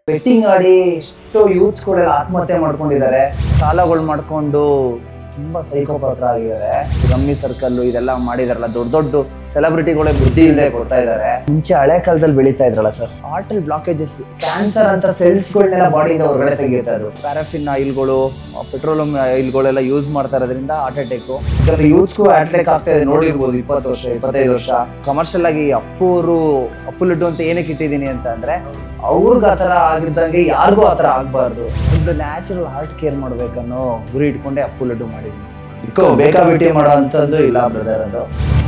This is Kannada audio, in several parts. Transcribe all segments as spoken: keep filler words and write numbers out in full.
ಬೆಟ್ಟಿಂಗ್ ಆಡಿ ಎಷ್ಟೋ ಯೂತ್ಸ್ಗಳೆಲ್ಲ ಆತ್ಮಹತ್ಯೆ ಮಾಡ್ಕೊಂಡಿದ್ದಾರೆ, ಸಾಲಗಳು ಮಾಡ್ಕೊಂಡು ತುಂಬಾ ಸೈಕೋಪಾತ್ರ ಆಗಿದ್ದಾರೆ. ರಮ್ಮಿ ಸರ್ಕಲ್ ಇದೆಲ್ಲ ಮಾಡಿದಾರಲ್ಲ, ದೊಡ್ಡ ದೊಡ್ಡ ಸೆಲೆಬ್ರಿಟಿಗಳೇ ಬುದ್ಧಿ ಇಲ್ಲದೆ ಕೊಡ್ತಾ ಇದ್ದಾರೆ. ಮುಂಚೆ ಹಳೆ ಕಾಲದಲ್ಲಿ ಬೆಳೀತಾ ಇದ್ರಲ್ಲ ಸರ್, ಆರ್ಟಲ್ ಬ್ಲಾಕೇಜಸ್, ಕ್ಯಾನ್ಸರ್ ಅಂತ ಸೆಲ್ಸ್ಗಳನ್ನೆಲ್ಲ ಬಾಡಿಯಿಂದ ಹೊರಗಡೆ ತೆಗಿತಾ ಇದ್ರು. ಪ್ಯಾರಾಫಿನ್ ಆಯಿಲ್ಗಳು, ಪೆಟ್ರೋಲಿಯಂ ಆಯಿಲ್ಗಳೆಲ್ಲ ಯೂಸ್ ಮಾಡ್ತಾ ಇರೋದ್ರಿಂದ ಹಾರ್ಟ್ ಅಟ್ಯಾಕ್, ಯೂತ್ಸ್ಗೂ ಹಾರ್ಟ್ ಅಟ್ಯಾಕ್ ಆಗ್ತಾ ಇದೆ. ನೋಡಿರ್ಬೋದು, ಇಪ್ಪತ್ತು ವರ್ಷ ಇಪ್ಪತ್ತೈದು ವರ್ಷ ಕಮರ್ಷಿಯಲ್ ಆಗಿ ಅಪ್ಪೂರು ಅಪ್ಪು ಲಡ್ಡು ಅಂತ ಏನಕ್ಕೆ ಇಟ್ಟಿದ್ದೀನಿ ಅಂತ ಅಂದ್ರೆ, ಅವ್ರಿಗೆ ಆ ಥರ ಆಗಿದ್ದಂಗೆ ಯಾರಿಗೂ ಆ ಥರ ಆಗಬಾರ್ದು. ಒಂದು ನ್ಯಾಚುರಲ್ ಹಾರ್ಟ್ ಕೇರ್ ಮಾಡ್ಬೇಕನ್ನೋ ಗುರಿ ಇಟ್ಕೊಂಡೆ ಅಪ್ಪು ಲಡ್ಡು ಮಾಡಿದ್ದೀನಿ ಸರ್. ಇಕ್ಕೋ ಬೇಕಾಬಿಟ್ಟಿ ಮಾಡೋ ಅಂಥದ್ದು ಇಲ್ಲ ಬ್ರದರ್. ಅದು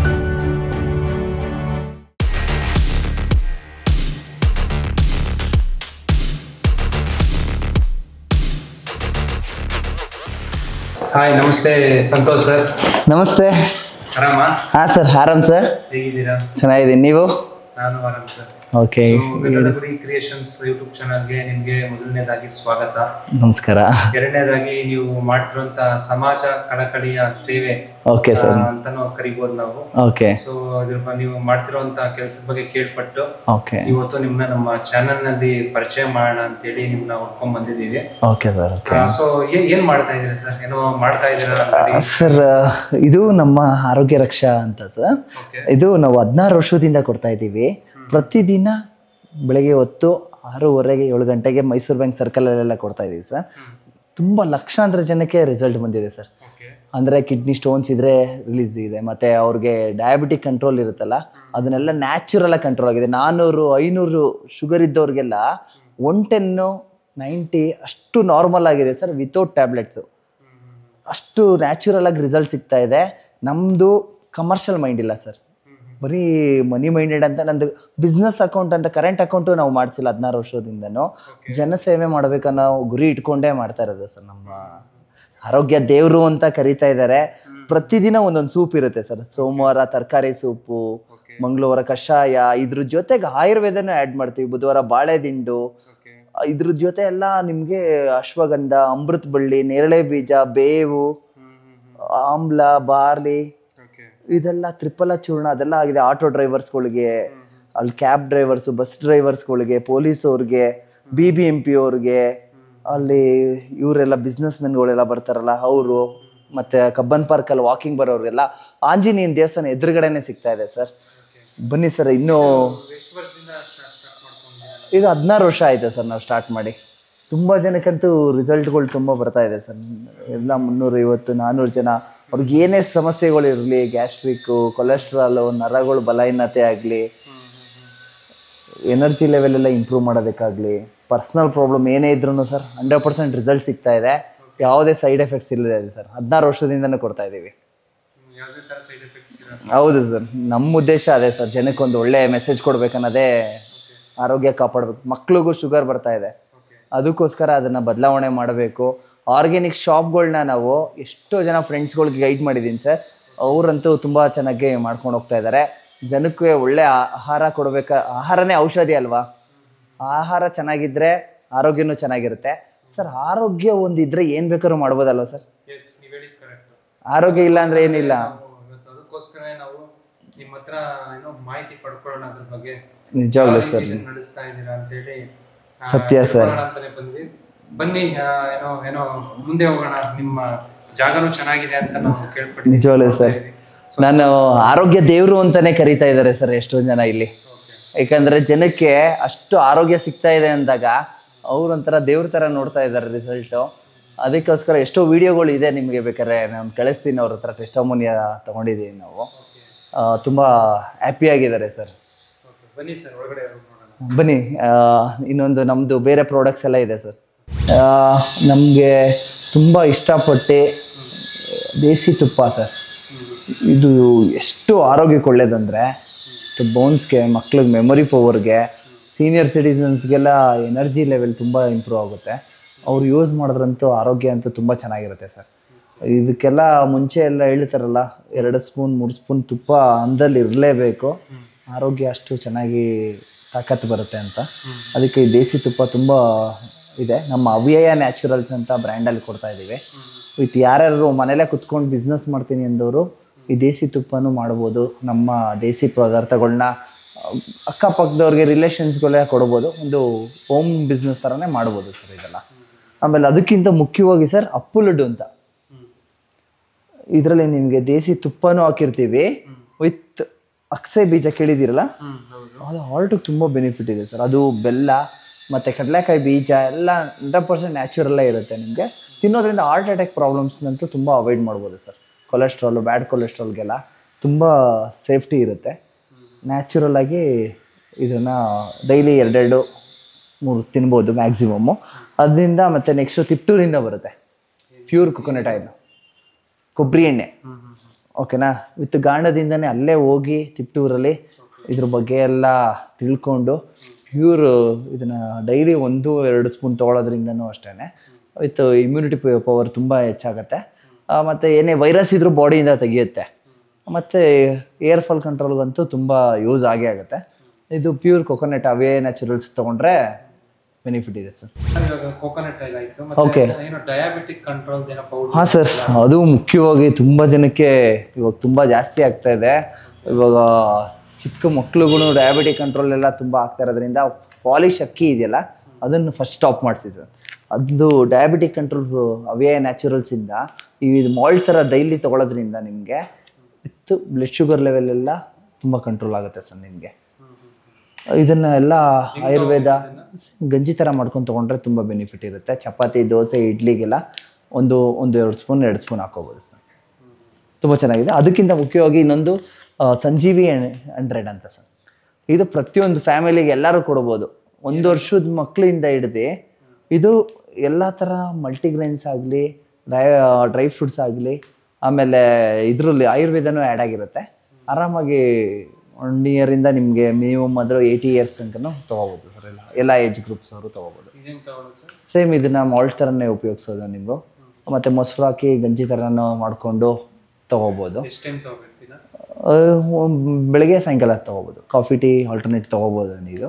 ಹಾಯ್, ನಮಸ್ತೆ ಸಂತೋಷ್ ಸರ್. ನಮಸ್ತೆ. ಆರಾಮ? ಹಾ ಸರ್, ಆರಾಮ್ ಸರ್. ಹೇಗಿದ್ದೀರಾ? ಚೆನ್ನಾಗಿದ್ದೀನಿ, ನೀವು? ನಾನು ಆರಾಮ್ sir. Okay. Gadagari creations YouTube ಚಾನಲ್ಗೆ ನಿಮಗೆ ಮೊದಲನೇದಾಗಿ ಸ್ವಾಗತ. ನಮಸ್ಕಾರ. ಎರಡನೇದಾಗಿ ನೀವು ಮಾಡ್ತಿರುವಂತ ಸಮಾಜ ಕಳಕಳಿಯ ಸೇವೆ ಓಕೆ ಸರ್ ಅಂತಾನು ಕರಿಬಹುದು ನಾವು. ಓಕೆ. ಸೊ ಇದ್ರ ನೀವು ಮಾಡ್ತಿರುವಂತ ಕೆಲಸದ ಬಗ್ಗೆ ಕೇಳ್ಪಟ್ಟು ಓಕೆ ಇವತ್ತು ನಿಮ್ನ ನಮ್ಮ ಚಾನಲ್ ನಲ್ಲಿ ಪರಿಚಯ ಮಾಡೋಣ ಅಂತೇಳಿ ನಿಮ್ನ ಹುಡ್ಕೊಂಡ್ ಬಂದಿದ್ದೀವಿ. Okay sir. ಓಕೆ. ಸೊ ಏನ್ ಮಾಡ್ತಾ ಇದ್ದೀರಾ ಸರ್? ಏನೋ ಮಾಡ್ತಾ ಇದ್ದೀರಾ ಸರ್? ಇದು ನಮ್ಮ ಆರೋಗ್ಯ ರಕ್ಷಾ ಅಂತ ಸರ್. ಇದು ನಾವು ಹದಿನಾರು ವರ್ಷದಿಂದ ಕೊಡ್ತಾ ಇದ್ದೀವಿ. ಪ್ರತಿದಿನ ಬೆಳಗ್ಗೆ ಹೊತ್ತು ಆರೂವರೆಗೆ ಏಳು ಗಂಟೆಗೆ ಮೈಸೂರು ಬ್ಯಾಂಕ್ ಸರ್ಕಲಲ್ಲೆಲ್ಲ ಕೊಡ್ತಾ ಇದ್ದೀವಿ ಸರ್. ತುಂಬ ಲಕ್ಷಾಂತರ ಜನಕ್ಕೆ ರಿಸಲ್ಟ್ ಬಂದಿದೆ ಸರ್. ಅಂದರೆ ಕಿಡ್ನಿ ಸ್ಟೋನ್ಸ್ ಇದ್ರೆ ರಿಲೀಸ್ ಇದೆ, ಮತ್ತು ಅವ್ರಿಗೆ ಡಯಾಬಿಟಿಕ್ ಕಂಟ್ರೋಲ್ ಇರುತ್ತಲ್ಲ ಅದನ್ನೆಲ್ಲ ನ್ಯಾಚುರಲಾಗಿ ಕಂಟ್ರೋಲ್ ಆಗಿದೆ. ನಾನ್ನೂರು ಐನೂರು ಶುಗರ್ ಇದ್ದವ್ರಿಗೆಲ್ಲ ಒನ್ ಟೆನ್ನು ನೈಂಟಿ ಅಷ್ಟು ನಾರ್ಮಲ್ ಆಗಿದೆ ಸರ್, ವಿತೌಟ್ ಟ್ಯಾಬ್ಲೆಟ್ಸು. ಅಷ್ಟು ನ್ಯಾಚುರಲ್ ಆಗಿ ರಿಸಲ್ಟ್ ಸಿಗ್ತಾ ಇದೆ. ನಮ್ಮದು ಕಮರ್ಷಿಯಲ್ ಮೈಂಡ್ ಇಲ್ಲ ಸರ್, ಬರೀ ಮನಿ ಮೈಂಡೆಡ್ ಅಂತ. ನಂದು ಬಿಸ್ನೆಸ್ ಅಕೌಂಟ್ ಅಂತ ಕರೆಂಟ್ ಅಕೌಂಟು ನಾವು ಮಾಡಿಸಿಲ್ಲ ಹದಿನಾರು ವರ್ಷದಿಂದನೂ. ಜನಸೇವೆ ಮಾಡಬೇಕನ್ನೋ ಗುರಿ ಇಟ್ಕೊಂಡೇ ಮಾಡ್ತಾ ಇರೋದು ಸರ್. ನಮ್ಮ ಆರೋಗ್ಯ ದೇವರು ಅಂತ ಕರೀತಾ ಇದ್ದಾರೆ. ಪ್ರತಿದಿನ ಒಂದೊಂದು ಸೂಪ್ ಇರುತ್ತೆ ಸರ್. ಸೋಮವಾರ ತರಕಾರಿ ಸೂಪು, ಮಂಗಳವಾರ ಕಷಾಯ, ಇದ್ರ ಜೊತೆಗೆ ಆಯುರ್ವೇದನೂ ಆ್ಯಡ್ ಮಾಡ್ತೀವಿ. ಬುಧವಾರ ಬಾಳೆ ದಿಂಡು, ಇದ್ರ ಜೊತೆ ಎಲ್ಲ ನಿಮಗೆ ಅಶ್ವಗಂಧ, ಅಮೃತ ಬಳ್ಳಿ, ನೇರಳೆ ಬೀಜ, ಬೇವು, ಆಮ್ಲ, ಬಾರ್ಲಿ, ಇದೆಲ್ಲ ತ್ರಿಫಲ ಚೂರ್ಣ ಅದೆಲ್ಲ ಆಗಿದೆ. ಆಟೋ ಡ್ರೈವರ್ಸ್ಗಳಿಗೆ, ಅಲ್ಲಿ ಕ್ಯಾಬ್ ಡ್ರೈವರ್ಸು, ಬಸ್ ಡ್ರೈವರ್ಸ್ಗಳಿಗೆ, ಪೊಲೀಸವ್ರಿಗೆ, ಬಿ ಬಿ ಎಂ ಪಿ ಅವ್ರಿಗೆ, ಅಲ್ಲಿ ಇವರೆಲ್ಲ ಬಿಸ್ನೆಸ್ ಮೆನ್ಗಳೆಲ್ಲ ಬರ್ತಾರಲ್ಲ ಅವರು, ಮತ್ತು ಕಬ್ಬನ್ ಪಾರ್ಕಲ್ಲಿ ವಾಕಿಂಗ್ ಬರೋರಿಗೆಲ್ಲ ಆಂಜನೇಯನ ದೇವಸ್ಥಾನ ಎದುರುಗಡೆನೆ ಸಿಗ್ತಾ ಇದೆ ಸರ್. ಬನ್ನಿ ಸರ್. ಇನ್ನೂ ಇದು ಹದಿನಾರು ವರ್ಷ ಆಯಿತು ಸರ್ ನಾವು ಸ್ಟಾರ್ಟ್ ಮಾಡಿ. ತುಂಬ ಜನಕ್ಕಂತೂ ರಿಸಲ್ಟ್ಗಳು ತುಂಬ ಬರ್ತಾ ಇದೆ ಸರ್. ಎಲ್ಲ ಮುನ್ನೂರೈವತ್ತು ನಾನ್ನೂರು ಜನ, ಅವ್ರಿಗೆ ಏನೇ ಸಮಸ್ಯೆಗಳು ಇರಲಿ, ಗ್ಯಾಸ್ಟ್ರಿಕ್ಕು, ಕೊಲೆಸ್ಟ್ರಾಲು, ನರಗಳು ಬಲಹೀನತೆ ಆಗಲಿ, ಎನರ್ಜಿ ಲೆವೆಲ್ ಎಲ್ಲ ಇಂಪ್ರೂವ್ ಮಾಡೋದಕ್ಕಾಗಲಿ, ಪರ್ಸ್ನಲ್ ಪ್ರಾಬ್ಲಮ್ ಏನೇ ಇದ್ರೂ ಸರ್ ಹಂಡ್ರೆಡ್ ಪರ್ಸೆಂಟ್ ರಿಸಲ್ಟ್ ಸಿಗ್ತಾ ಇದೆ. ಯಾವುದೇ ಸೈಡ್ ಎಫೆಕ್ಟ್ಸ್ ಇಲ್ಲದೆ ಇದೆ ಸರ್. ಹದಿನಾರು ವರ್ಷದಿಂದನೂ ಕೊಡ್ತಾ ಇದ್ದೀವಿ. ಹೌದು ಸರ್, ನಮ್ಮ ಉದ್ದೇಶ ಅದೇ ಸರ್, ಜನಕ್ಕೊಂದು ಒಳ್ಳೆ ಮೆಸೇಜ್ ಕೊಡ್ಬೇಕನ್ನೋದೇ. ಆರೋಗ್ಯ ಕಾಪಾಡಬೇಕು. ಮಕ್ಳಿಗೂ ಶುಗರ್ ಬರ್ತಾ ಇದೆ, ಅದಕ್ಕೋಸ್ಕರ ಅದನ್ನು ಬದಲಾವಣೆ ಮಾಡಬೇಕು. ಆರ್ಗ್ಯಾನಿಕ್ ಶಾಪ್ಗಳನ್ನ ನಾವು ಎಷ್ಟೋ ಜನ ಫ್ರೆಂಡ್ಸ್ಗಳಿಗೆ ಗೈಡ್ ಮಾಡಿದ್ದೀನಿ ಸರ್. ಅವರಂತೂ ತುಂಬ ಚೆನ್ನಾಗಿ ಮಾಡ್ಕೊಂಡು ಹೋಗ್ತಾ ಇದ್ದಾರೆ. ಜನಕ್ಕೆ ಒಳ್ಳೆ ಆಹಾರ ಕೊಡಬೇಕು. ಆಹಾರನೇ ಔಷಧಿ ಅಲ್ವಾ? ಆಹಾರ ಚೆನ್ನಾಗಿದ್ದರೆ ಆರೋಗ್ಯನೂ ಚೆನ್ನಾಗಿರುತ್ತೆ ಸರ್. ಆರೋಗ್ಯ ಒಂದಿದ್ರೆ ಏನು ಬೇಕಾದ್ರೂ ಮಾಡ್ಬೋದಲ್ವ ಸರ್? ಆರೋಗ್ಯ ಇಲ್ಲ ಅಂದರೆ ಏನಿಲ್ಲ. ಅದಕ್ಕೋಸ್ಕರ ನಾವು ನಿಮ್ಮ ಹತ್ರ ಏನೋ ಮಾಹಿತಿ ಪಡ್ಕೊಳ್ಳೋಣ ಅದ್ರ ಬಗ್ಗೆ. ನಿಜವಾಗ್ಲೂ ಸರ್, ನಡೆಸ್ತಾ ಇದ್ದೀರಾ ಅಂತೇಳಿ ಸತ್ಯ ಸರ್. ಅಂತಾನೆ ಬಂದ್ವಿ. ಬನ್ನಿ, ಏನೋ ಏನೋ ಮುಂದೆ ಹೋಗೋಣ. ನಿಮ್ಮ ಜಾಗನೂ ಚೆನ್ನಾಗಿದೆ ಅಂತ ನಾವು ಕೇಳ್ಪಟ್ಟಿದ್ದೀವಿ. ನಿಜವಾಗ್ಲೂ ಸರ್, ನಾನು ಆರೋಗ್ಯ ದೇವರು ಅಂತಾನೆ ಕರೀತಾ ಇದ್ದಾರೆ ಸರ್ ಎಷ್ಟೋ ಜನ ಇಲ್ಲಿ. ಯಾಕಂದ್ರೆ ಜನಕ್ಕೆ ಅಷ್ಟು ಆರೋಗ್ಯ ಸಿಗ್ತಾ ಇದೆ ಅಂದಾಗ ಅವ್ರೊಂಥರ ದೇವ್ರ ಥರ ನೋಡ್ತಾ ಇದ್ದಾರೆ ರಿಸಲ್ಟು. ಅದಕ್ಕೋಸ್ಕರ ಎಷ್ಟೋ ವಿಡಿಯೋಗಳು ಇದೆ, ನಿಮಗೆ ಬೇಕಾದ್ರೆ ನಾನು ಕಳಿಸ್ತೀನಿ. ಅವ್ರ ಹತ್ರ ಟೆಸ್ಟಮೋನಿಯ ತೊಗೊಂಡಿದ್ದೀವಿ ನಾವು. ತುಂಬ ಹ್ಯಾಪಿಯಾಗಿದ್ದಾರೆ ಸರ್. ಬನ್ನಿ ಸರ್, ಒಳಗಡೆ ಬನ್ನಿ. ಇನ್ನೊಂದು ನಮ್ಮದು ಬೇರೆ ಪ್ರಾಡಕ್ಟ್ಸ್ ಎಲ್ಲ ಇದೆ ಸರ್. ನಮಗೆ ತುಂಬ ಇಷ್ಟಪಟ್ಟು ದೇಸಿ ತುಪ್ಪ ಸರ್. ಇದು ಎಷ್ಟು ಆರೋಗ್ಯಕ್ಕೆ ಒಳ್ಳೇದಂದರೆ, ಬೋನ್ಸ್ಗೆ, ಮಕ್ಳಿಗೆ ಮೆಮೊರಿ ಪವರ್ಗೆ, ಸೀನಿಯರ್ ಸಿಟಿಸನ್ಸ್ಗೆಲ್ಲ ಎನರ್ಜಿ ಲೆವೆಲ್ ತುಂಬ ಇಂಪ್ರೂವ್ ಆಗುತ್ತೆ. ಅವ್ರು ಯೂಸ್ ಮಾಡಿದ್ರಂತೂ ಆರೋಗ್ಯ ಅಂತೂ ತುಂಬ ಚೆನ್ನಾಗಿರುತ್ತೆ ಸರ್. ಇದಕ್ಕೆಲ್ಲ ಮುಂಚೆ ಎಲ್ಲ ಹೇಳ್ತಾರಲ್ಲ, ಎರಡು ಸ್ಪೂನ್ ಮೂರು ಸ್ಪೂನ್ ತುಪ್ಪ ಅಂದಲ್ಲಿ ಇರಲೇಬೇಕು, ಆರೋಗ್ಯ ಅಷ್ಟು ಚೆನ್ನಾಗಿ ತಾಕತ್ತು ಬರುತ್ತೆ ಅಂತ. ಅದಕ್ಕೆ ಈ ದೇಸಿ ತುಪ್ಪ ತುಂಬ ಇದೆ. ನಮ್ಮ ಅವ್ಯಯ ನ್ಯಾಚುರಲ್ಸ್ ಅಂತ ಬ್ರ್ಯಾಂಡಲ್ಲಿ ಕೊಡ್ತಾ ಇದ್ದೀವಿ. ವಿತ್ ಯಾರ್ಯಾರು ಮನೇಲೇ ಕುತ್ಕೊಂಡು ಬಿಸ್ನೆಸ್ ಮಾಡ್ತೀನಿ ಅಂದವರು ಈ ದೇಸಿ ತುಪ್ಪನೂ ಮಾಡ್ಬೋದು. ನಮ್ಮ ದೇಸಿ ಪದಾರ್ಥಗಳನ್ನ ಅಕ್ಕಪಕ್ಕದವ್ರಿಗೆ ರಿಲೇಷನ್ಸ್ಗೆಲ್ಲ ಕೊಡ್ಬೋದು, ಒಂದು ಹೋಮ್ ಬಿಸ್ನೆಸ್ ಥರನೇ ಮಾಡ್ಬೋದು ಸರ್ ಇದೆಲ್ಲ. ಆಮೇಲೆ ಅದಕ್ಕಿಂತ ಮುಖ್ಯವಾಗಿ ಸರ್ ಅಪ್ಪು ಲಡ್ಡು ಅಂತ, ಇದರಲ್ಲಿ ನಿಮಗೆ ದೇಸಿ ತುಪ್ಪನೂ ಹಾಕಿರ್ತೀವಿ ವಿತ್ ಅಕ್ಸೆ ಬೀಜ ಕೇಳಿದಿರಲ್ಲ, ಅದು ಹಾರ್ಟಿಗೆ ತುಂಬ ಬೆನಿಫಿಟ್ ಇದೆ ಸರ್. ಅದು ಬೆಲ್ಲ ಮತ್ತು ಕಡಲೆಕಾಯಿ ಬೀಜ ಎಲ್ಲ ಹಂಡ್ರೆಡ್ ಪರ್ಸೆಂಟ್ ನ್ಯಾಚುರಲ್ಲೇ ಇರುತ್ತೆ. ನಿಮಗೆ ತಿನ್ನೋದ್ರಿಂದ ಹಾರ್ಟ್ ಅಟ್ಯಾಕ್ ಪ್ರಾಬ್ಲಮ್ಸ್ನಂತೂ ತುಂಬ ಅವಾಯ್ಡ್ ಮಾಡ್ಬೋದು ಸರ್. ಕೊಲೆಸ್ಟ್ರಾಲು, ಬ್ಯಾಡ್ ಕೊಲೆಸ್ಟ್ರಾಲ್ಗೆಲ್ಲ ತುಂಬ ಸೇಫ್ಟಿ ಇರುತ್ತೆ. ನ್ಯಾಚುರಲ್ಲಾಗಿ ಇದನ್ನು ಡೈಲಿ ಎರಡೆರಡು ಮೂರು ತಿನ್ಬೋದು ಮ್ಯಾಕ್ಸಿಮಮ್ಮು. ಅದರಿಂದ ಮತ್ತು ನೆಕ್ಸ್ಟು ತಿಪ್ಟೂರಿಂದ ಬರುತ್ತೆ ಪ್ಯೂರ್ ಕೊಕೊನಟ್ ಆಯಿಲ್, ಕೊಬ್ಬರಿ ಎಣ್ಣೆ, ಓಕೆನಾ. ವಿತ್ ಗಾಂಡದಿಂದನೇ ಅಲ್ಲೇ ಹೋಗಿ ತಿಪ್ಟೂರಲ್ಲಿ ಇದ್ರ ಬಗ್ಗೆ ಎಲ್ಲ ತಿಳ್ಕೊಂಡು ಪ್ಯೂರ್ ಇದನ್ನು ಡೈಲಿ ಒಂದು ಎರಡು ಸ್ಪೂನ್ ತೊಗೊಳೋದ್ರಿಂದನೂ ಅಷ್ಟೇ ವಿತ್ ಇಮ್ಯುನಿಟಿ ಪವರ್ ತುಂಬ ಹೆಚ್ಚಾಗತ್ತೆ. ಮತ್ತು ಏನೇ ವೈರಸ್ ಇದ್ರೂ ಬಾಡಿಯಿಂದ ತೆಗೆಯುತ್ತೆ. ಮತ್ತು ಏರ್ ಫಾಲ್ ಕಂಟ್ರೋಲ್ಗಂತೂ ತುಂಬ ಯೂಸ್ ಆಗೇ ಆಗುತ್ತೆ. ಇದು ಪ್ಯೂರ್ ಕೊಕೊನಟ್ ಅವೇ ನ್ಯಾಚುರಲ್ಸ್ ತೊಗೊಂಡ್ರೆ ಬೆನಿಫಿಟ್ ಇದೆ ಸರ್. ಓಕೆ, ಡಯಾಬಿಟಿಕ್ ಕಂಟ್ರೋಲ್ ಹಾಂ ಸರ್, ಅದು ಮುಖ್ಯವಾಗಿ ತುಂಬ ಜನಕ್ಕೆ ಇವಾಗ ತುಂಬ ಜಾಸ್ತಿ ಆಗ್ತಾ ಇದೆ. ಇವಾಗ ಚಿಕ್ಕ ಮಕ್ಳುಗೂ ಡಯಾಬಿಟಿಕ್ ಕಂಟ್ರೋಲ್ ಎಲ್ಲ ತುಂಬ ಆಗ್ತಾ ಇರೋದ್ರಿಂದ ಪಾಲಿಶ್ ಅಕ್ಕಿ ಇದೆಯಲ್ಲ ಅದನ್ನು ಫಸ್ಟ್ ಸ್ಟಾಪ್ ಮಾಡಿಸಿ ಸರ್. ಅದು ಡಯಾಬಿಟಿಕ್ ಕಂಟ್ರೋಲ್ ಅವೇ ನ್ಯಾಚುರಲ್ಸಿಂದ ಇದು ಮಾಲ್ಟ್ ಥರ ಡೈಲಿ ತೊಗೊಳೋದ್ರಿಂದ ನಿಮಗೆ ವಿತ್ ಬ್ಲಡ್ ಶುಗರ್ ಲೆವೆಲ್ ಎಲ್ಲ ತುಂಬ ಕಂಟ್ರೋಲ್ ಆಗುತ್ತೆ ಸರ್. ನಿಮಗೆ ಇದನ್ನು ಎಲ್ಲ ಆಯುರ್ವೇದ ಗಂಜಿ ಥರ ಮಾಡ್ಕೊಂಡು ತೊಗೊಂಡ್ರೆ ತುಂಬ ಬೆನಿಫಿಟ್ ಇರುತ್ತೆ. ಚಪಾತಿ, ದೋಸೆ, ಇಡ್ಲಿಗೆಲ್ಲ ಒಂದು ಒಂದು ಎರಡು ಸ್ಪೂನ್ ಎರಡು ಸ್ಪೂನ್ ಹಾಕೋಬೋದು ಸರ್, ತುಂಬ ಚೆನ್ನಾಗಿದೆ. ಅದಕ್ಕಿಂತ ಮುಖ್ಯವಾಗಿ ಇನ್ನೊಂದು ಸಂಜೀವಿ ಹಂಡ್ರೆಡ್ ಅಂತ ಸರ್. ಇದು ಪ್ರತಿಯೊಂದು ಫ್ಯಾಮಿಲಿಗೆ ಎಲ್ಲರೂ ಕೊಡ್ಬೋದು. ಒಂದು ವರ್ಷದ ಮಕ್ಕಳಿಂದ ಹಿಡ್ದು ಇದು ಎಲ್ಲ ಥರ ಮಲ್ಟಿಗ್ರೈನ್ಸ್ ಆಗಲಿ, ಡ್ರೈ ಡ್ರೈ ಫ್ರೂಟ್ಸ್ ಆಗಲಿ, ಆಮೇಲೆ ಇದರಲ್ಲಿ ಆಯುರ್ವೇದನೂ ಆ್ಯಡ್ ಆಗಿರುತ್ತೆ. ಆರಾಮಾಗಿ ಒನ್ ಇಯರಿಂದ ನಿಮಗೆ ಮಿನಿಮಮ್ ಆದರೂ ಏಯ್ಟಿ ಇಯರ್ಸ್ ತನಕನೂ ತೊಗೋಬೋದು ಸರ್. ಎಲ್ಲ ಎಲ್ಲ ಏಜ್ ಗ್ರೂಪ್ಸ್ ಅವರು ತೊಗೋಬೋದು. ಸೇಮ್ ಇದನ್ನು ಮಾಲ್ಟ್ ಥರನೇ ಉಪಯೋಗಿಸೋದು ನೀವು. ಮತ್ತು ಮೊಸರು ಹಾಕಿ ಗಂಜಿ ಥರನೂ ಮಾಡಿಕೊಂಡು ತೊಗೋಬೋದು. ಬೆಳಗ್ಗೆ ಸಾಯಂಕಾಲ ತೊಗೋಬೋದು. ಕಾಫಿ ಟೀ ಆಲ್ಟರ್ನೇಟ್ ತೊಗೋಬೋದು ನೀವು.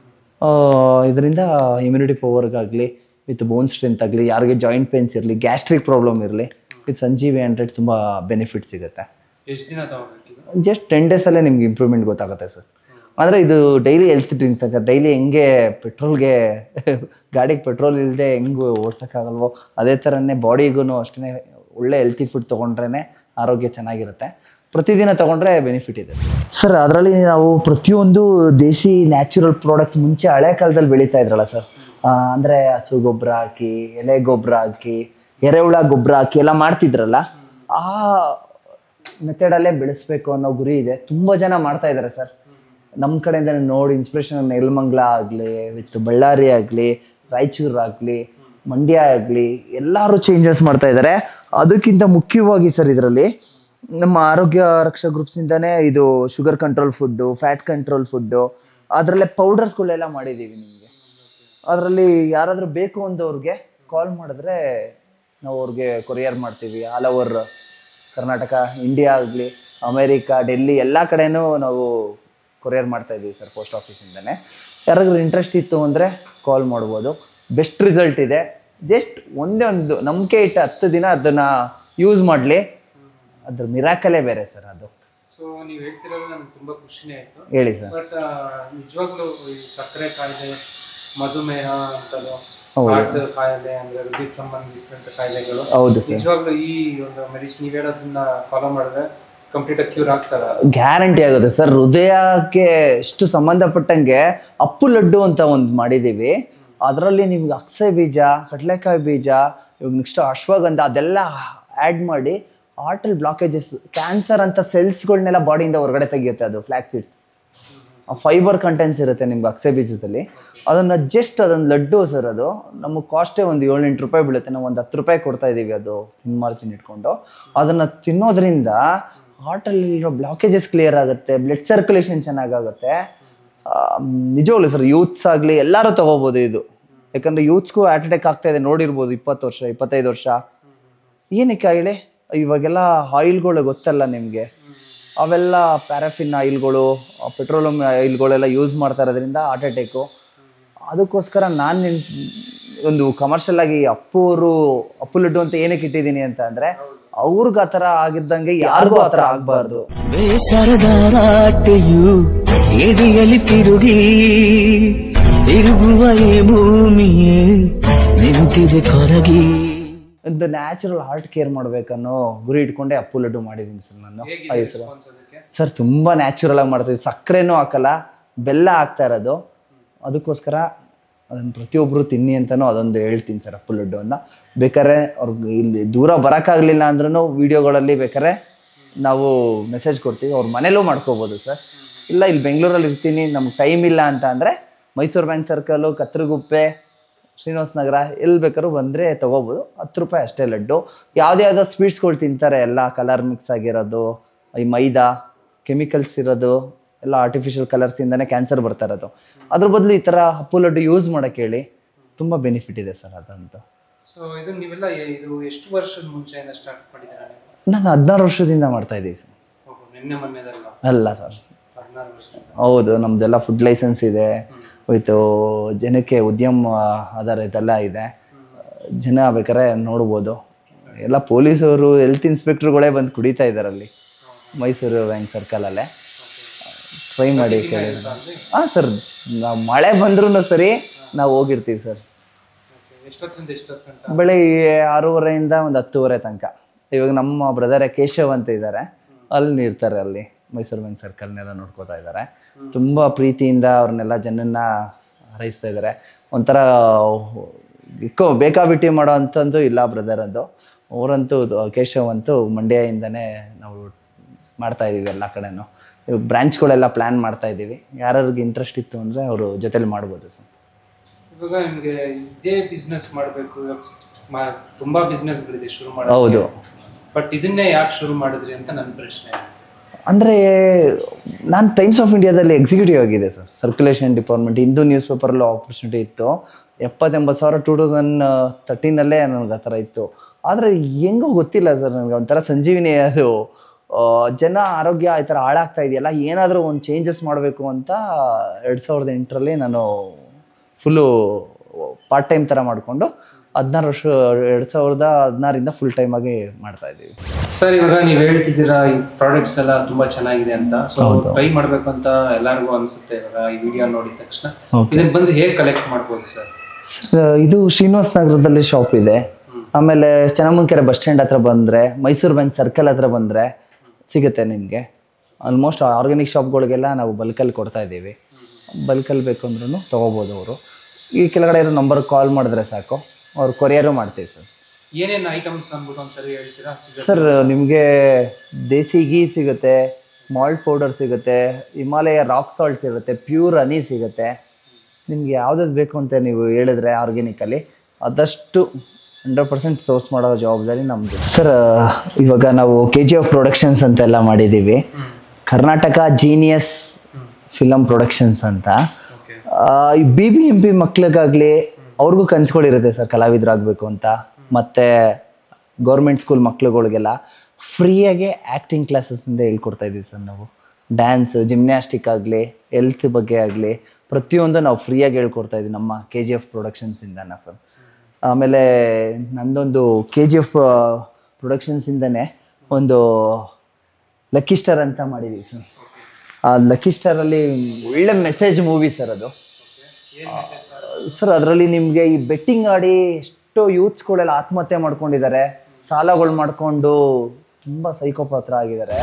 ಇದರಿಂದ ಇಮ್ಯುನಿಟಿ ಪವರ್ಗಾಗಲಿ ವಿತ್ ಬೋನ್ ಸ್ಟ್ರೆಂತ್ ಆಗಲಿ, ಯಾರಿಗೆ ಜಾಯಿಂಟ್ ಪೇನ್ಸ್ ಇರಲಿ, ಗ್ಯಾಸ್ಟ್ರಿಕ್ ಪ್ರಾಬ್ಲಮ್ ಇರಲಿ, ಇದು ಸಂಜೀವಿ ಹಂಡ್ರೆಡ್ ತುಂಬ ಬೆನಿಫಿಟ್ ಸಿಗುತ್ತೆ. ಎಷ್ಟು ದಿನ ತಗೋಬೇಕು? ಜಸ್ಟ್ ಟೆನ್ ಡೇಸಲ್ಲೇ ನಿಮ್ಗೆ ಇಂಪ್ರೂವ್ಮೆಂಟ್ ಗೊತ್ತಾಗುತ್ತೆ ಸರ್. ಅಂದರೆ ಇದು ಡೈಲಿ ಹೆಲ್ತ್ ಡ್ರಿಂಕ್ ತಗ ಡೈಲಿ ಹೆಂಗೆ ಪೆಟ್ರೋಲ್ಗೆ ಗಾಡಿಗೆ ಪೆಟ್ರೋಲ್ ಇಲ್ಲದೆ ಹೆಂಗೆ ಓಡ್ಸೋಕ್ಕಾಗಲ್ವೋ ಅದೇ ಥರನೇ ಬಾಡಿಗೂ ಅಷ್ಟೇ ಒಳ್ಳೆ ಹೆಲ್ತಿ ಫುಡ್ ತೊಗೊಂಡ್ರೇ ಆರೋಗ್ಯ ಚೆನ್ನಾಗಿರುತ್ತೆ. ಪ್ರತಿದಿನ ತೊಗೊಂಡ್ರೆ ಬೆನಿಫಿಟ್ ಇದೆ ಸರ್. ಅದರಲ್ಲಿ ನಾವು ಪ್ರತಿಯೊಂದು ದೇಸಿ ನ್ಯಾಚುರಲ್ ಪ್ರಾಡಕ್ಟ್ಸ್ ಮುಂಚೆ ಹಳೆ ಕಾಲದಲ್ಲಿ ಬೆಳೀತಾ ಇದ್ರಲ್ಲ ಸರ್, ಅಂದರೆ ಹಸು ಗೊಬ್ಬರ ಹಾಕಿ, ಎಲೆ ಗೊಬ್ಬರ ಹಾಕಿ, ಎರೆಹುಳ ಗೊಬ್ಬರ ಹಾಕಿ ಎಲ್ಲ ಮಾಡ್ತಿದ್ರಲ್ಲ, ಆ ಮೆಥಡಲ್ಲೇ ಬೆಳೆಸ್ಬೇಕು ಅನ್ನೋ ಗುರಿ ಇದೆ. ತುಂಬ ಜನ ಮಾಡ್ತಾ ಇದ್ದಾರೆ ಸರ್. ನಮ್ಮ ಕಡೆಯಿಂದ ನೋಡಿ ಇನ್ಸ್ಪಿರೇಷನ್ ನೆಲಮಂಗಲ ಆಗಲಿ, ವಿತ್ ಬಳ್ಳಾರಿ ಆಗಲಿ, ರಾಯಚೂರು ಆಗಲಿ, ಮಂಡ್ಯ ಆಗಲಿ, ಎಲ್ಲರೂ ಚೇಂಜಸ್ ಮಾಡ್ತಾ ಇದ್ದಾರೆ. ಅದಕ್ಕಿಂತ ಮುಖ್ಯವಾಗಿ ಸರ್ ಇದರಲ್ಲಿ ನಮ್ಮ ಆರೋಗ್ಯ ರಕ್ಷಾ ಗ್ರೂಪ್ಸಿಂದನೇ ಇದು sugar control food, fat control food, ಅದರಲ್ಲೇ ಪೌಡರ್ಸ್ಗಳೆಲ್ಲ ಮಾಡಿದ್ದೀವಿ ನಿಮಗೆ. ಅದರಲ್ಲಿ ಯಾರಾದರೂ ಬೇಕು ಅಂದವ್ರಿಗೆ ಕಾಲ್ ಮಾಡಿದ್ರೆ ನಾವು ಅವ್ರಿಗೆ ಕೊರಿಯರ್ ಮಾಡ್ತೀವಿ. ಆಲ್ ಓವರ್ ಕರ್ನಾಟಕ, ಇಂಡಿಯಾ ಆಗಲಿ, ಅಮೇರಿಕಾ, ಡೆಲ್ಲಿ ಎಲ್ಲ ಕಡೆನೂ ನಾವು ಕೊರಿಯರ್ ಮಾಡ್ತಾಯಿದ್ದೀವಿ ಸರ್ ಪೋಸ್ಟ್ ಆಫೀಸಿಂದನೇ. ಯಾರಾದ್ರೂ ಇಂಟ್ರೆಸ್ಟ್ ಇತ್ತು ಅಂದರೆ ಕಾಲ್ ಮಾಡ್ಬೋದು. ಬೆಸ್ಟ್ ರಿಸಲ್ಟ್ ಇದೆ. ಜಸ್ಟ್ ಒಂದೇ ಒಂದು ನಂಬಿಕೆ ಇಟ್ಟು ಹತ್ತು ದಿನ ಅದನ್ನು ಯೂಸ್ ಮಾಡಲಿ, ಅದ್ರ ಮಿರಾಕಲೇ ಬೇರೆ ಸರ್ ಅದು. ಸೊ ನೀವು ಹೇಳ್ತಿರೋದು ನನಗೆ ತುಂಬ ಖುಷಿನೇ ಆಯಿತು. ಹೇಳಿ ಸರ್. ಬಟ್ ನಿಜವಾಗ್ಲೂ ಈ ಸಕ್ಕರೆ ಕಾಯಿಲೆ, ಮಧುಮೇಹ ಅಂತಲೂ, ಹಾರ್ಟ್ ಕಾಯಿಲೆ ಅಂದರೆ ಹೃದಯಕ್ಕೆ ಸಂಬಂಧಿಸಿದಂಥ ಕಾಯಿಲೆಗಳು, ಹೌದು ಸರ್, ನಿಜವಾಗ್ಲೂ ಈ ಒಂದು ಮೆಡಿಸಿನ್ ನೀವು ಹೇಳೋದನ್ನ ಫಾಲೋ ಮಾಡಿದ್ರೆ ಕಂಪ್ಲೀಟ್ ಆಗಿ ಕ್ಯೂರ್ ಆಗ್ತಾರ? ಗ್ಯಾರಂಟಿ ಆಗುತ್ತೆ ಸರ್. ಹೃದಯಕ್ಕೆ ಎಷ್ಟು ಸಂಬಂಧಪಟ್ಟಂಗೆ ಅಪ್ಪು ಲಡ್ಡು ಅಂತ ಒಂದು ಮಾಡಿದ್ದೀವಿ. ಅದರಲ್ಲಿ ನಿಮ್ಗೆ ಅಕ್ಸೆ ಬೀಜ, ಕಡಲೆಕಾಯಿ ಬೀಜ, ಇವಾಗ ನೆಕ್ಸ್ಟ್ ಅಶ್ವಗಂಧ ಅದೆಲ್ಲ ಆ್ಯಡ್ ಮಾಡಿ ಹಾರ್ಟಲ್ಲಿ ಬ್ಲಾಕೇಜಸ್, ಕ್ಯಾನ್ಸರ್ ಅಂತ ಸೆಲ್ಸ್ಗಳನ್ನೆಲ್ಲ ಬಾಡಿಯಿಂದ ಹೊರಗಡೆ ತೆಗಿಯುತ್ತೆ. ಅದು ಫ್ಲ್ಯಾಕ್ ಸೀಡ್ಸ್ ಫೈಬರ್ ಕಂಟೆಂಟ್ಸ್ ಇರುತ್ತೆ ನಿಮ್ಗೆ ಅಕ್ಸೆ ಬೀಜದಲ್ಲಿ. ಅದನ್ನು ಜಸ್ಟ್ ಅದೊಂದು ಲಡ್ಡು ಸರ್, ಅದು ನಮಗೆ ಕಾಸ್ಟೇ ಒಂದು ಏಳು ಎಂಟು ರೂಪಾಯಿ ಬೀಳುತ್ತೆ. ನಾವು ಒಂದು ಹತ್ತು ರೂಪಾಯಿ ಕೊಡ್ತಾ ಇದ್ದೀವಿ ಅದು ತಿನ್ ಮಾರ್ಜಿನ್ ಇಟ್ಕೊಂಡು. ಅದನ್ನು ತಿನ್ನೋದ್ರಿಂದ ಹಾರ್ಟಲ್ಲಿರೋ ಬ್ಲಾಕೇಜಸ್ ಕ್ಲಿಯರ್ ಆಗುತ್ತೆ, ಬ್ಲಡ್ ಸರ್ಕ್ಯುಲೇಷನ್ ಚೆನ್ನಾಗಾಗುತ್ತೆ. ನಿಜವಾಗ್ಲೂ ಸರ್, ಯೂತ್ಸ್ ಆಗಲಿ ಎಲ್ಲರೂ ತೊಗೋಬೋದು ಇದು. ಯಾಕಂದರೆ ಯೂತ್ಸ್ಗೂ ಹಾರ್ಟ್ ಅಟ್ಯಾಕ್ ಆಗ್ತಾ ಇದೆ, ನೋಡಿರ್ಬೋದು. ಇಪ್ಪತ್ತು ವರ್ಷ ಇಪ್ಪತ್ತೈದು ವರ್ಷ ಏನಕ್ಕೆ ಹೇಳಿ, ಇವಾಗೆಲ್ಲ ಆಯಿಲ್ಗಳು ಗೊತ್ತಲ್ಲ ನಿಮಗೆ, ಅವೆಲ್ಲ ಪ್ಯಾರಾಫಿನ್ ಆಯಿಲ್ಗಳು, ಪೆಟ್ರೋಲಿಯಂ ಆಯಿಲ್ಗಳೆಲ್ಲ ಯೂಸ್ ಮಾಡ್ತಾ ಇರೋದ್ರಿಂದ ಹಾರ್ಟ್ ಅಟ್ಯಾಕು. ಅದಕ್ಕೋಸ್ಕರ ನಾನು ಒಂದು ಕಮರ್ಷಿಯಲ್ ಆಗಿ ಅಪ್ಪು ಅವರು ಅಪ್ಪು ಲಡ್ಡು ಅಂತ ಏನಕ್ಕೆ ಇಟ್ಟಿದ್ದೀನಿ ಅಂತ ಅಂದರೆ, ಅವ್ರಿಗೆ ಆ ಥರ ಆಗಿದ್ದಂಗೆ ಯಾರಿಗೂ ಆ ಥರ ಆಗಬಾರ್ದು. ಎದೆಯಲ್ಲಿ ತಿರುಗಿ ತಿರುಗುವ ಈ ಭೂಮಿಯೇ ನಿಂತಿದೆ ಕೊರಗಿ. ಒಂದು ನ್ಯಾಚುರಲ್ ಹಾರ್ಟ್ ಕೇರ್ ಮಾಡ್ಬೇಕನ್ನೋ ಗುರಿ ಇಟ್ಕೊಂಡೆ ಅಪ್ಪು ಲಡ್ಡು ಮಾಡಿದ್ದೀನಿ ಸರ್ ನಾನು. ಐದು ಸಲ ಸರ್ ತುಂಬ ನ್ಯಾಚುರಲ್ ಆಗಿ ಮಾಡ್ತೀವಿ, ಸಕ್ಕರೆನೂ ಹಾಕಲ್ಲ, ಬೆಲ್ಲ ಹಾಕ್ತಾ ಇರೋದು. ಅದಕ್ಕೋಸ್ಕರ ಅದನ್ನು ಪ್ರತಿಯೊಬ್ಬರು ತಿನ್ನಿ ಅಂತಲೂ ಅದೊಂದು ಹೇಳ್ತೀನಿ ಸರ್ ಅಪ್ಪು ಲಡ್ಡುವನ್ನು. ಬೇಕಾದ್ರೆ ಅವ್ರಿಗೆ ಇಲ್ಲಿ ದೂರ ಬರೋಕ್ಕಾಗಲಿಲ್ಲ ಅಂದ್ರೂ ವೀಡಿಯೋಗಳಲ್ಲಿ ಬೇಕಾದ್ರೆ ನಾವು ಮೆಸೇಜ್ ಕೊಡ್ತೀವಿ, ಅವ್ರ ಮನೇಲೂ ಮಾಡ್ಕೋಬೋದು ಸರ್. ಇಲ್ಲ ಇಲ್ಲಿ ಬೆಂಗಳೂರಲ್ಲಿ ಇರ್ತೀನಿ ನಮ್ಗೆ ಟೈಮ್ ಇಲ್ಲ ಅಂತ ಅಂದರೆ ಮೈಸೂರು ಬ್ಯಾಂಕ್ ಸರ್ಕಲು, ಕತ್ರಗುಪ್ಪೆ, ಶ್ರೀನಿವಾಸ ನಗರ ಎಲ್ಲಿ ಬೇಕಾದ್ರೂ ಬಂದರೆ ತೊಗೋಬೋದು. ಹತ್ತು ರೂಪಾಯಿ ಅಷ್ಟೇ ಲಡ್ಡು. ಯಾವುದೇ ಯಾವುದೋ ಸ್ವೀಟ್ಸ್ಗಳು ತಿಂತಾರೆ, ಎಲ್ಲ ಕಲರ್ ಮಿಕ್ಸ್ ಆಗಿರೋದು, ಈ ಮೈದಾ ಕೆಮಿಕಲ್ಸ್ ಇರೋದು, ಎಲ್ಲ ಆರ್ಟಿಫಿಷಿಯಲ್ ಕಲರ್ಸಿಂದನೇ ಕ್ಯಾನ್ಸರ್ ಬರ್ತಾ ಇರೋದು. ಅದ್ರ ಬದಲು ಈ ಥರ ಅಪ್ಪು ಲಡ್ಡು ಯೂಸ್ ಮಾಡೋಕ್ಕೆ ಹೇಳಿ, ತುಂಬ ಬೆನಿಫಿಟ್ ಇದೆ ಸರ್ ಅದಂತೂ. ಸೊ ಇದು ನೀವೆಲ್ಲ ಇದು ಎಷ್ಟು ವರ್ಷದ ಮುಂಚೆಯಿಂದ ಸ್ಟಾರ್ಟ್ ಮಾಡಿದ್ದೀರಾ ನೀವು? ನಾನು ಹದಿನಾರು ವರ್ಷದಿಂದ ಮಾಡ್ತಾ ಇದ್ದೀವಿ ಸರ್. ನಿನ್ನೆ ಮೊನ್ನೆದಲ್ಲ? ಅಲ್ಲ ಸರ್, ಹದಿನಾರು ವರ್ಷ. ಹೌದು, ನಮ್ದೆಲ್ಲ ಫುಡ್ ಲೈಸೆನ್ಸ್ ಇದೆ, ವಿತ್ ಜನಕ್ಕೆ ಉದ್ಯಮ ಆಧಾರ ಇದೆಲ್ಲ ಇದೆ. ಜನ ಬೇಕಾದ್ರೆ ನೋಡ್ಬೋದು. ಎಲ್ಲ ಪೊಲೀಸವರು, ಹೆಲ್ತ್ ಇನ್ಸ್ಪೆಕ್ಟರ್ಗಳೇ ಬಂದು ಕುಡಿತಾ ಇದ್ದಾರೆ ಅಲ್ಲಿ ಮೈಸೂರು ಬ್ಯಾಂಕ್ ಸರ್ಕಲಲ್ಲೇ. ಟ್ರೈ ಮಾಡಿ ಕೇಳಿ. ಹಾಂ ಸರ್, ನಾವು ಮಳೆ ಬಂದ್ರೂ ಸರಿ ನಾವು ಹೋಗಿರ್ತೀವಿ ಸರ್. ಬೆಳಿಗ್ಗೆ ಆರೂವರೆಯಿಂದ ಒಂದು ಹತ್ತುವರೆ ತನಕ. ಇವಾಗ ನಮ್ಮ ಬ್ರದರೇ ಕೇಶವ್ ಅಂತ ಇದ್ದಾರೆ, ಅಲ್ಲಿ ಇರ್ತಾರೆ, ಅಲ್ಲಿ ಮೈಸೂರು ಬ್ಯಾಂಕ್ ಸರ್ಕಲ್ನೆಲ್ಲ ನೋಡ್ಕೋತಾ ಇದ್ದಾರೆ. ತುಂಬ ಪ್ರೀತಿಯಿಂದ ಅವ್ರನ್ನೆಲ್ಲ ಜನನ್ನ ಹಾರೈಸ್ತಾ ಇದ್ದಾರೆ. ಒಂಥರ ಇಕ್ಕೋ ಬೇಕಾಬಿಟ್ಟಿ ಮಾಡೋ ಅಂಥದ್ದು ಇಲ್ಲ ಬ್ರದರ್ ಅದು. ಅವರಂತೂ ಕೇಶವ್ ಅಂತೂ ಮಂಡ್ಯದಿಂದನೇ ನಾವು ಮಾಡ್ತಾ ಇದ್ದೀವಿ ಎಲ್ಲ ಕಡೆನೂ. ಇವಾಗ ಬ್ರಾಂಚ್ಗಳೆಲ್ಲ ಪ್ಲ್ಯಾನ್ ಮಾಡ್ತಾ ಇದ್ದೀವಿ. ಯಾರ್ಯಾರಿಗೆ ಇಂಟ್ರೆಸ್ಟ್ ಇತ್ತು ಅಂದರೆ ಅವರು ಜೊತೆಲಿ ಮಾಡ್ಬೋದು ಸರ್. ಇವಾಗ ನಿಮಗೆ ಇದೇ ಬಿಸ್ನೆಸ್ ಮಾಡಬೇಕು, ಇವಾಗ ತುಂಬ ಬಿಸ್ನೆಸ್ಗಳಿದೆ ಶುರು ಮಾಡಿ. ಹೌದು, ಬಟ್ ಇದನ್ನೇ ಯಾಕೆ ಶುರು ಮಾಡಿದ್ರಿ ಅಂತ ನನ್ನ ಪ್ರಶ್ನೆ. ಅಂದರೆ ನಾನು ಟೈಮ್ಸ್ ಆಫ್ ಇಂಡಿಯಾದಲ್ಲಿ ಎಕ್ಸಿಕ್ಯೂಟಿವ್ ಆಗಿದೆ sir, circulation department. Hindu news ಪೇಪರಲ್ಲೂ ಆಪರ್ಚುನಿಟಿ ಇತ್ತು. ಎಪ್ಪತ್ತೆಂಬತ್ತು ಸಾವಿರ ಟೂ ತೌಸಂಡ್ ತರ್ಟೀನಲ್ಲೇ ನನಗೆ ಆ ಥರ ಇತ್ತು. ಆದರೆ ಹೆಂಗೋ ಗೊತ್ತಿಲ್ಲ ಸರ್, ನನಗೆ ಒಂಥರ ಸಂಜೀವಿನಿ ಅದು ಜನ ಆರೋಗ್ಯ ಈ ಥರ ಹಾಳಾಗ್ತಾ ಇದೆಯಲ್ಲ, ಏನಾದರೂ ಒಂದು ಚೇಂಜಸ್ ಮಾಡಬೇಕು ಅಂತ ಎರಡು ಸಾವಿರದ ಎಂಟರಲ್ಲಿ ನಾನು ಫುಲ್ಲು ಪಾರ್ಟ್ ಟೈಮ್ ಥರ ಮಾಡಿಕೊಂಡು ಹದಿನಾರು ವರ್ಷ ಎರಡು ಸಾವಿರದ ಹದಿನಾರಿಂದ ಫುಲ್ ಟೈಮ್ ಆಗಿ ಮಾಡ್ತಾ ಇದ್ದೀವಿ ಸರ್. ಇವಾಗ ನೀವು ಹೇಳ್ತಿದ್ದೀರಾ ಈ ಪ್ರಾಡಕ್ಟ್ಸ್ ಎಲ್ಲ ತುಂಬಾ ಚೆನ್ನಾಗಿದೆ ಅಂತ, ಸೊ ಟ್ರೈ ಮಾಡಬೇಕು ಅಂತ ಎಲ್ಲರಿಗೂ ಅನ್ಸುತ್ತೆ ಇವಾಗ ಈ ವಿಡಿಯೋ ನೋಡಿದ ತಕ್ಷಣ. ಇದನ್ನ ಬಂದು ಹೇಗೆ ಕಲೆಕ್ಟ್ ಮಾಡ್ಬೋದು ಸರ್? ಸರ್, ಇದು ಶ್ರೀನಿವಾಸ ನಗರದಲ್ಲಿ ಶಾಪ್ ಇದೆ. ಆಮೇಲೆ ಚೆನ್ನಮ್ಮನಕೆರೆ ಬಸ್ ಸ್ಟ್ಯಾಂಡ್ ಹತ್ರ ಬಂದರೆ, ಮೈಸೂರು ಬ್ಯಾಂಕ್ ಸರ್ಕಲ್ ಹತ್ರ ಬಂದರೆ ಸಿಗುತ್ತೆ ನಿಮಗೆ. ಆಲ್ಮೋಸ್ಟ್ ಆರ್ಗ್ಯಾನಿಕ್ ಶಾಪ್ಗಳಿಗೆಲ್ಲ ನಾವು ಬಲ್ಕಲ್ಲಿ ಕೊಡ್ತಾ ಇದ್ದೀವಿ. ಬಲ್ಕಲ್ಲಿ ಬೇಕು ಅಂದ್ರೂ ತೊಗೋಬೋದು ಅವರು. ಈ ಕೆಳಗಡೆ ಇರೋ ನಂಬರ್ ಕಾಲ್ ಮಾಡಿದ್ರೆ ಸಾಕು, ಅವ್ರು ಕೊರಿಯರು ಮಾಡ್ತೀವಿ ಸರ್. ಏನೇನು ಐಟಮ್ಸ್ ಅಂದ್ಬಿಟ್ಟು ಒಂದ್ಸರಿ ಹೇಳ್ತೀರಾ ಸರ್? ನಿಮಗೆ ದೇಸಿ ಗೀ ಸಿಗುತ್ತೆ, ಮಾಲ್ಟ್ ಪೌಡರ್ ಸಿಗುತ್ತೆ, ಹಿಮಾಲಯ ರಾಕ್ ಸಾಲ್ಟ್ ಇರುತ್ತೆ, ಪ್ಯೂರ್ ಹನಿ ಸಿಗುತ್ತೆ. ನಿಮ್ಗೆ ಯಾವ್ದಾದ್ರು ಬೇಕು ಅಂತ ನೀವು ಹೇಳಿದ್ರೆ ಆರ್ಗ್ಯಾನಿಕಲ್ಲಿ ಆದಷ್ಟು ಹಂಡ್ರೆಡ್ ಪರ್ಸೆಂಟ್ ಸೋರ್ಸ್ ಮಾಡೋ ಜವಾಬ್ದಾರಿ ನಮ್ಮದು ಸರ್. ಇವಾಗ ನಾವು ಕೆ ಜಿ ಎಫ್ ಪ್ರೊಡಕ್ಷನ್ಸ್ ಅಂತೆಲ್ಲ ಮಾಡಿದ್ದೀವಿ. ಕರ್ನಾಟಕ ಜೀನಿಯಸ್ ಫಿಲಮ್ ಪ್ರೊಡಕ್ಷನ್ಸ್ ಅಂತ. ಈ ಬಿ ಬಿ ಎಂ ಪಿ ಮಕ್ಳಿಗಾಗಲಿ ಅವ್ರಿಗೂ ಕನ್ಸುಗಳಿರುತ್ತೆ ಸರ್, ಕಲಾವಿದರಾಗಬೇಕು ಅಂತ. ಮತ್ತು ಗೌರ್ಮೆಂಟ್ ಸ್ಕೂಲ್ ಮಕ್ಳುಗಳಿಗೆಲ್ಲ ಫ್ರೀಯಾಗೆ ಆ್ಯಕ್ಟಿಂಗ್ ಕ್ಲಾಸಸ್ಸಿಂದ ಹೇಳ್ಕೊಡ್ತಾ ಇದ್ದೀವಿ ಸರ್ ನಾವು. ಡ್ಯಾನ್ಸ್, ಜಿಮ್ನ್ಯಾಸ್ಟಿಕ್ ಆಗಲಿ, ಹೆಲ್ತ್ ಬಗ್ಗೆ ಆಗಲಿ ಪ್ರತಿಯೊಂದು ನಾವು ಫ್ರೀಯಾಗಿ ಹೇಳ್ಕೊಡ್ತಾ ಇದ್ದೀವಿ ನಮ್ಮ ಕೆ ಜಿ ಎಫ್ ಪ್ರೊಡಕ್ಷನ್ಸಿಂದನೇ ಸರ್. ಆಮೇಲೆ ನಂದೊಂದು ಕೆ ಜಿ ಎಫ್ ಪ್ರೊಡಕ್ಷನ್ಸಿಂದನೇ ಒಂದು ಲಕ್ಕಿ ಸ್ಟಾರ್ ಅಂತ ಮಾಡಿದ್ದೀವಿ ಸರ್. ಆ ಲಕ್ಕಿ ಸ್ಟಾರಲ್ಲಿ ಒಳ್ಳೆ ಮೆಸೇಜ್ ಮೂವಿ ಸರ್ ಅದು. ಸರ್ ಅದರಲ್ಲಿ ನಿಮಗೆ ಈ ಬೆಟ್ಟಿಂಗ್ ಆಡಿ ಎಷ್ಟೋ ಯೂತ್ಸ್ಗಳೆಲ್ಲ ಆತ್ಮಹತ್ಯೆ ಮಾಡ್ಕೊಂಡಿದ್ದಾರೆ, ಸಾಲಗಳು ಮಾಡಿಕೊಂಡು ತುಂಬ ಸೈಕೋಪಾತ್ರ ಆಗಿದ್ದಾರೆ.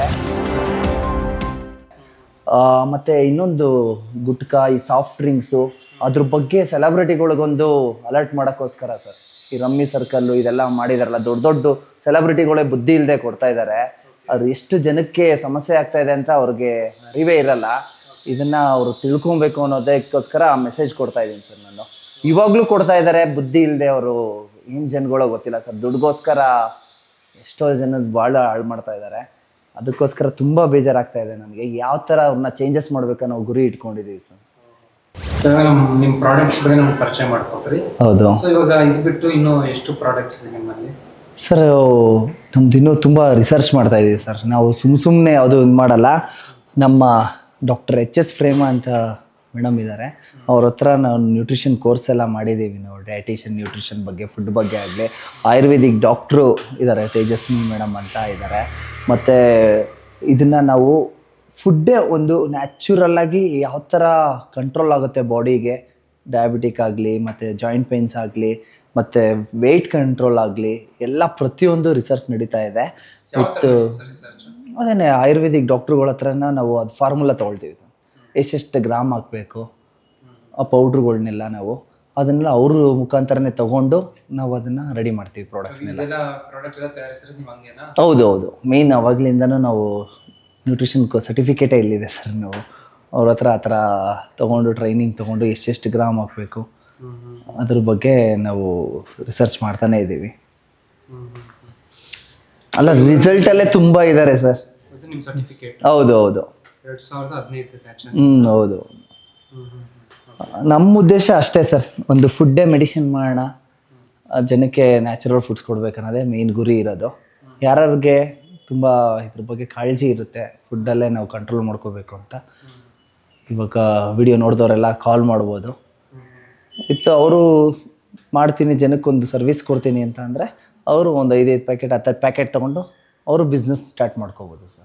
ಮತ್ತು ಇನ್ನೊಂದು ಗುಟ್ಕಾ, ಈ ಸಾಫ್ಟ್ ಡ್ರಿಂಕ್ಸು, ಅದ್ರ ಬಗ್ಗೆ ಸೆಲೆಬ್ರಿಟಿಗಳಿಗೊಂದು ಅಲರ್ಟ್ ಮಾಡೋಕ್ಕೋಸ್ಕರ ಸರ್ ಈ ರಮ್ಮಿ ಸರ್ಕಲ್ಲು ಇದೆಲ್ಲ ಮಾಡಿದಾರಲ್ಲ. ದೊಡ್ಡ ದೊಡ್ಡ ಸೆಲೆಬ್ರಿಟಿಗಳೇ ಬುದ್ಧಿ ಇಲ್ಲದೆ ಕೊಡ್ತಾ ಇದ್ದಾರೆ. ಅದು ಎಷ್ಟು ಜನಕ್ಕೆ ಸಮಸ್ಯೆ ಆಗ್ತಾ ಇದೆ ಅಂತ ಅವ್ರಿಗೆ ಅರಿವೇ ಇರಲ್ಲ. ಇದನ್ನು ಅವರು ತಿಳ್ಕೊಬೇಕು ಅನ್ನೋದಕ್ಕೋಸ್ಕರ ಆ ಮೆಸೇಜ್ ಕೊಡ್ತಾ ಇದ್ದೀನಿ ಸರ್ ನಾನು. ಇವಾಗಲೂ ಕೊಡ್ತಾ ಇದ್ದಾರೆ, ಬುದ್ಧಿ ಇಲ್ಲದೆ ಅವರು ಏನು ಜನಗಳೋ ಗೊತ್ತಿಲ್ಲ ಸರ್. ದುಡ್ಗೋಸ್ಕರ ಎಷ್ಟೋ ಜನದ ಭಾಳ ಹಾಳು ಮಾಡ್ತಾ ಇದ್ದಾರೆ. ಅದಕ್ಕೋಸ್ಕರ ತುಂಬ ಬೇಜಾರಾಗ್ತಾ ಇದೆ ನನಗೆ. ಯಾವ ಥರ ಅವ್ರನ್ನ ಚೇಂಜಸ್ ಮಾಡ್ಬೇಕನ್ನೋ ಗುರಿ ಇಟ್ಕೊಂಡಿದ್ದೀವಿ ಸರ್. ನಿಮ್ಮ ಪ್ರಾಡಕ್ಟ್ಸ್ ಬಗ್ಗೆ ನಮ್ಗೆ ಪರಿಚಯ ಮಾಡ್ಕೊಡ್ರಿ. ಹೌದು. ಸೊ ಇವಾಗ ಇದು ಬಿಟ್ಟು ಇನ್ನೂ ಎಷ್ಟು ಪ್ರಾಡಕ್ಟ್ಸ್ ಇದೆ ನಿಮ್ಮಲ್ಲಿ? ಸರ್ ನಮ್ದು ಇನ್ನೂ ತುಂಬ ರಿಸರ್ಚ್ ಮಾಡ್ತಾ ಇದ್ದೀವಿ ಸರ್. ನಾವು ಸುಮ್ಮ ಸುಮ್ಮನೆ ಯಾವುದು ಇದು ಮಾಡಲ್ಲ. ನಮ್ಮ ಡಾಕ್ಟರ್ ಎಚ್ ಎಸ್ ಪ್ರೇಮ ಅಂತ ಮೇಡಮ್ ಇದ್ದಾರೆ, ಅವ್ರ ಹತ್ರ ನಾವು ನ್ಯೂಟ್ರಿಷನ್ ಕೋರ್ಸ್ ಎಲ್ಲ ಮಾಡಿದ್ದೀವಿ ನಾವು. ಡಯಟಿಷಿಯನ್, ನ್ಯೂಟ್ರಿಷನ್ ಬಗ್ಗೆ, ಫುಡ್ ಬಗ್ಗೆ ಆಗಲಿ. ಆಯುರ್ವೇದಿಕ್ ಡಾಕ್ಟ್ರು ಇದ್ದಾರೆ, ತೇಜಸ್ವಿನಿ ಮೇಡಮ್ ಅಂತ ಇದ್ದಾರೆ. ಮತ್ತು ಇದನ್ನು ನಾವು ಫುಡ್ಡೇ ಒಂದು ನ್ಯಾಚುರಲ್ ಆಗಿ ಯಾವ ಥರ ಕಂಟ್ರೋಲ್ ಆಗುತ್ತೆ ಬಾಡಿಗೆ, ಡಯಾಬಿಟಿಕ್ ಆಗಲಿ ಮತ್ತು ಜಾಯಿಂಟ್ ಪೇನ್ಸ್ ಆಗಲಿ ಮತ್ತು ವೆಯ್ಟ್ ಕಂಟ್ರೋಲ್ ಆಗಲಿ ಎಲ್ಲ ಪ್ರತಿಯೊಂದು ರಿಸರ್ಚ್ ನಡೀತಾ ಇದೆ. ವಿತ್ ಅದೇನೇ ಆಯುರ್ವೇದಿಕ್ ಡಾಕ್ಟ್ರುಗಳ ಹತ್ರನ ನಾವು ಅದು ಫಾರ್ಮುಲಾ ತೊಗೊಳ್ತೀವಿ ಸರ್. ಎಷ್ಟೆಷ್ಟು ಗ್ರಾಮ್ ಹಾಕಬೇಕು ಆ ಪೌಡ್ರುಗಳ್ನೆಲ್ಲ ನಾವು ಅದನ್ನೆಲ್ಲ ಅವ್ರ ಮುಖಾಂತರನೇ ತೊಗೊಂಡು ನಾವು ಅದನ್ನು ರೆಡಿ ಮಾಡ್ತೀವಿ ಪ್ರಾಡಕ್ಟ್ಸ್ನೆಲ್ಲ. ಹೌದು ಹೌದು ಮೇಯ್ನ್ ಅವಾಗಲಿಂದನೂ ನಾವು ನ್ಯೂಟ್ರಿಷನ್ ಸರ್ಟಿಫಿಕೇಟೇ ಇಲ್ಲಿದೆ ಸರ್. ನಾವು ಅವ್ರ ಹತ್ರ ಆ ಥರ ತೊಗೊಂಡು ಟ್ರೈನಿಂಗ್ ತೊಗೊಂಡು ಎಷ್ಟೆಷ್ಟು ಗ್ರಾಮ್ ಹಾಕಬೇಕು ಅದ್ರ ಬಗ್ಗೆ ನಾವು ರಿಸರ್ಚ್ ಮಾಡ್ತಾನೆ ಇದ್ದೀವಿ. ಅಲ್ಲ ರಿಸಲ್ಟಲ್ಲೇ ತುಂಬ ಇದ್ದಾರೆ ಸರ್. ಹೌದು ಹೌದು ಹ್ಞೂ ಹೌದು. ನಮ್ಮ ಉದ್ದೇಶ ಅಷ್ಟೇ ಸರ್, ಒಂದು ಫುಡ್ಡೇ ಮೆಡಿಸಿನ್ ಮಾಡೋಣ, ಜನಕ್ಕೆ ನ್ಯಾಚುರಲ್ ಫುಡ್ಸ್ ಕೊಡ್ಬೇಕನ್ನೋದೇ ಮೇಯ್ನ್ ಗುರಿ ಇರೋದು. ಯಾರ್ಯಾರಿಗೆ ತುಂಬ ಇದ್ರ ಬಗ್ಗೆ ಕಾಳಜಿ ಇರುತ್ತೆ ಫುಡ್ಡಲ್ಲೇ ನಾವು ಕಂಟ್ರೋಲ್ ಮಾಡ್ಕೋಬೇಕು ಅಂತ, ಇವಾಗ ವಿಡಿಯೋ ನೋಡಿದವರೆಲ್ಲ ಕಾಲ್ ಮಾಡ್ಬೋದು. ಇತ್ತು ಅವರು ಮಾಡ್ತೀನಿ ಜನಕ್ಕೊಂದು ಸರ್ವಿಸ್ ಕೊಡ್ತೀನಿ ಅಂತ ಅಂದರೆ ಅವರು ಒಂದು ಐದೈದು ಪ್ಯಾಕೆಟ್ ಹತ್ತತ್ತು ಪ್ಯಾಕೆಟ್ ತೊಗೊಂಡು ಅವರು ಬಿಸ್ನೆಸ್ ಸ್ಟಾರ್ಟ್ ಮಾಡ್ಕೋಬೋದು ಸರ್.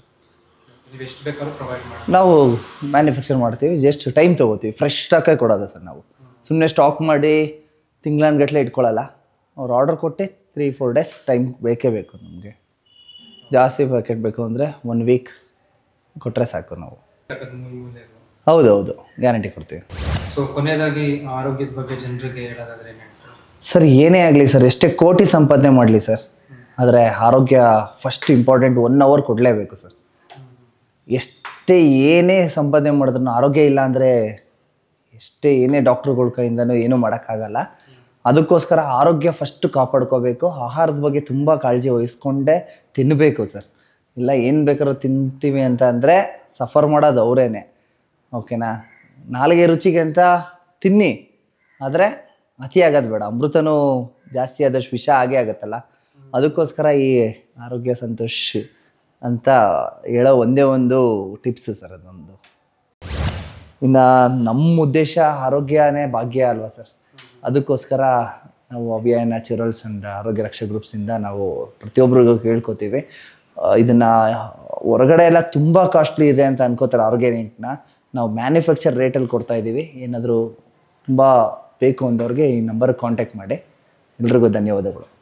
ನಾವು ಮ್ಯಾನುಫ್ಯಾಕ್ಚರ್ ಮಾಡ್ತೀವಿ, ಜಸ್ಟ್ ಟೈಮ್ ತೊಗೋತೀವಿ, ಫ್ರೆಶ್ ಸ್ಟಾಕೇ ಕೊಡೋದು ಸರ್. ನಾವು ಸುಮ್ಮನೆ ಸ್ಟಾಕ್ ಮಾಡಿ ತಿಂಗಳಾನ್ಗಟ್ಟಲೆ ಇಟ್ಕೊಳ್ಳಲ್ಲ. ಅವ್ರು ಆರ್ಡರ್ ಕೊಟ್ಟು ತ್ರೀ ಫೋರ್ ಡೇಸ್ ಟೈಮ್ ಬೇಕೇ ಬೇಕು ನಮಗೆ. ಜಾಸ್ತಿ ಪ್ಯಾಕೆಟ್ ಬೇಕು ಅಂದರೆ ಒನ್ ವೀಕ್ ಕೊಟ್ಟರೆ ಸಾಕು ನಾವು. ಹೌದು ಹೌದು ಗ್ಯಾರಂಟಿ ಕೊಡ್ತೀವಿ. ಸೊ ಕೊನೆಯದಾಗಿ ಆರೋಗ್ಯದ ಬಗ್ಗೆ ಜನರಿಗೆ ಹೇಳೋದಾದ್ರೆ ಸರ್, ಏನೇ ಆಗಲಿ ಸರ್, ಎಷ್ಟೇ ಕೋಟಿ ಸಂಪಾದನೆ ಮಾಡಲಿ ಸರ್, ಆದರೆ ಆರೋಗ್ಯ ಫಸ್ಟ್ ಇಂಪಾರ್ಟೆಂಟ್. ಒನ್ ಅವರ್ ಕೊಡಲೇಬೇಕು ಸರ್. ಎಷ್ಟೇ ಏನೇ ಸಂಪಾದನೆ ಮಾಡಿದ್ರು ಆರೋಗ್ಯ ಇಲ್ಲ ಅಂದರೆ ಎಷ್ಟೇ ಏನೇ ಡಾಕ್ಟ್ರುಗಳ ಕೈಯಿಂದನೂ ಏನೂ ಮಾಡೋಕ್ಕಾಗಲ್ಲ. ಅದಕ್ಕೋಸ್ಕರ ಆರೋಗ್ಯ ಫಸ್ಟು ಕಾಪಾಡ್ಕೋಬೇಕು. ಆಹಾರದ ಬಗ್ಗೆ ತುಂಬ ಕಾಳಜಿ ವಹಿಸ್ಕೊಂಡೇ ತಿನ್ನಬೇಕು ಸರ್. ಇಲ್ಲ ಏನು ಬೇಕಾದ್ರೂ ತಿಂತೀವಿ ಅಂತ ಅಂದರೆ ಸಫರ್ ಮಾಡೋದು ಅವರೇನೆ. ಓಕೆನಾ? ನಾಲಿಗೆ ರುಚಿಗೆ ಅಂತ ತಿನ್ನಿ, ಆದರೆ ಅತಿ ಆಗೋದು ಬೇಡ. ಅಮೃತನೂ ಜಾಸ್ತಿ ಆದಷ್ಟು ವಿಷ ಆಗೇ ಆಗುತ್ತಲ್ಲ. ಅದಕ್ಕೋಸ್ಕರ ಈ ಆರೋಗ್ಯ ಸಂತೋಷ್ ಅಂತ ಹೇಳೋ ಒಂದೇ ಒಂದು ಟಿಪ್ಸ್ ಸರ್ ಅದೊಂದು. ಇನ್ನು ನಮ್ಮ ಉದ್ದೇಶ ಆರೋಗ್ಯನೇ ಭಾಗ್ಯ ಅಲ್ವಾ ಸರ್. ಅದಕ್ಕೋಸ್ಕರ ನಾವು ಅಭಿಯಾನ ನ್ಯಾಚುರಲ್ಸ್ ಆ್ಯಂಡ್ ಆರೋಗ್ಯ ರಕ್ಷಾ ಗ್ರೂಪ್ಸಿಂದ ನಾವು ಪ್ರತಿಯೊಬ್ಬರಿಗೂ ಕೇಳ್ಕೊತೀವಿ. ಇದನ್ನು ಹೊರಗಡೆ ಎಲ್ಲ ತುಂಬ ಕಾಸ್ಟ್ಲಿ ಇದೆ ಅಂತ ಅನ್ಕೋತಾರೆ ಆರ್ಗ್ಯಾನಿಕ್ನ. ನಾವು ಮ್ಯಾನುಫ್ಯಾಕ್ಚರ್ ರೇಟಲ್ಲಿ ಕೊಡ್ತಾಯಿದ್ದೀವಿ. ಏನಾದರೂ ತುಂಬ ಬೇಕು ಅಂದವ್ರಿಗೆ ಈ ನಂಬರ್ಗೆ ಕಾಂಟ್ಯಾಕ್ಟ್ ಮಾಡಿ. ಎಲ್ರಿಗೂ ಧನ್ಯವಾದಗಳು.